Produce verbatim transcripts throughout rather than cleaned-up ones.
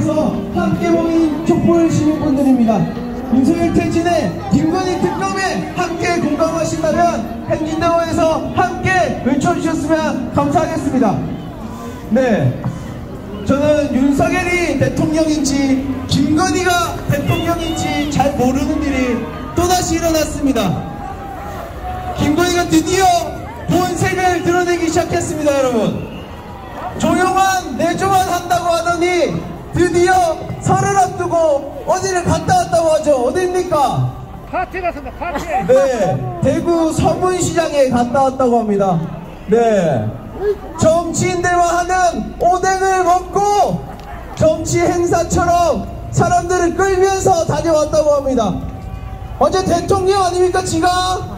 대통령실에서 함께 모인 촛불 시민분들입니다. 윤석열 퇴진에 김건희 특검에 함께 공감하신다면 행진대원에서 함께 외쳐주셨으면 감사하겠습니다. 네, 저는 윤석열이 대통령인지 김건희가 대통령인지 잘 모르는 일이 또다시 일어났습니다. 김건희가 드디어 본색을 드러내기 시작했습니다. 여러분, 조용한 내조만 한다고 하더니 드디어 설을 앞두고 어디를 갔다 왔다고 하죠. 어디입니까? 파티 갔습니다. 파티. 네, 대구 서문시장에 갔다 왔다고 합니다. 네, 정치인들과 하는 오뎅을 먹고 정치 행사처럼 사람들을 끌면서 다녀왔다고 합니다. 어제 대통령 아닙니까 지가?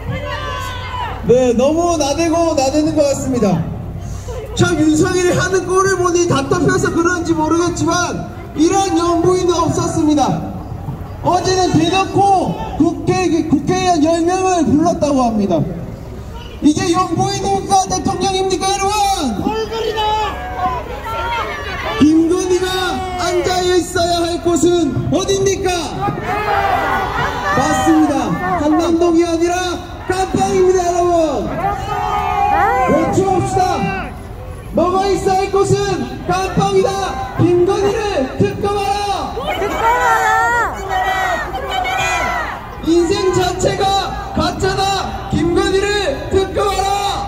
네, 너무 나대고 나대는 것 같습니다. 참 윤석열이 하는 꼴을 보니 답답해서 그런지 모르겠지만 이런 연부인은 없었습니다. 어제는 대놓고 국회, 국회의원 열 명을 불렀다고 합니다. 이게 연부인입니까? 대통령입니까 여러분? 얼굴이다! 김건희가 앉아있어야 할 곳은 어디입니까? 맞습니다. 한남동이 아니라 깜빵입니다 여러분. 외쳐봅시다. 뭐가 있어야 할 곳은 깜빵이다. 김건희를 특검하라. 특검하라. 인생 자체가 가짜다. 김건희를 특검하라.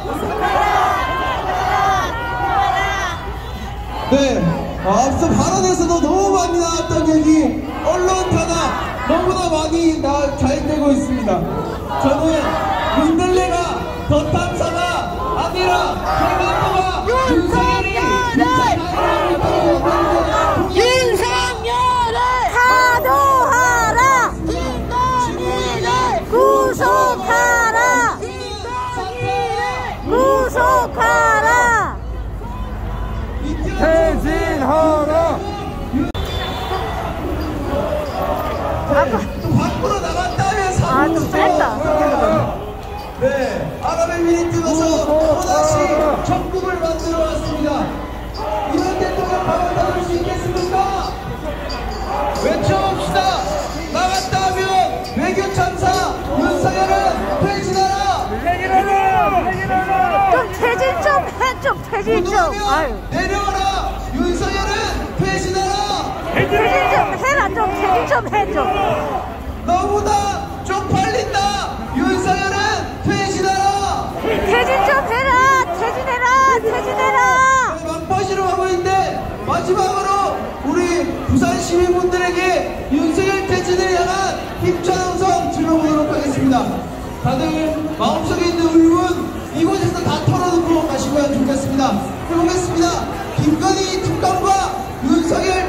네, 앞서 발언에서도 너무 많이 나왔던 얘기, 언론 탄압 너무나 많이 나, 잘 되고 있습니다. 저는 민들레가 더 탐사가 아니라 대만도가 윤석열이 윤석열을 사도하라. 김건희를 구속하라. 구속하라. 퇴진하라. 또 밖으로 나갔다면 아, 좀 뺐다. 네, 아랍에미리트 가서 또다시 전국을 만들어 왔습니다. 이런 대통령 가만 놔둘 수 있겠습니까? 외쳐봅시다. 나갔다 하면 외교 참사 윤석열은 퇴진하라. 퇴진하라. 퇴진하라. 좀 퇴진 좀 해. 좀 퇴진 좀. 아유. 내려오라. 윤석열은 퇴진하라. 퇴진 좀 해라. 좀 퇴진 좀 해. 좀. 너무나 쪽팔린다. 윤석열은 퇴진하라. 퇴진 좀 해라. 퇴진해라. 퇴진해라. 막바지로 하고 있는데 마지막으로 우리 부산 시민분들에게 윤석열 퇴진을 향한 힘찬 음성 질러보도록 하겠습니다. 다들 마음속에 있는 울분 이곳에서 다 털어놓고 가시면 좋겠습니다. 해보겠습니다. 김건희 특검과 윤석열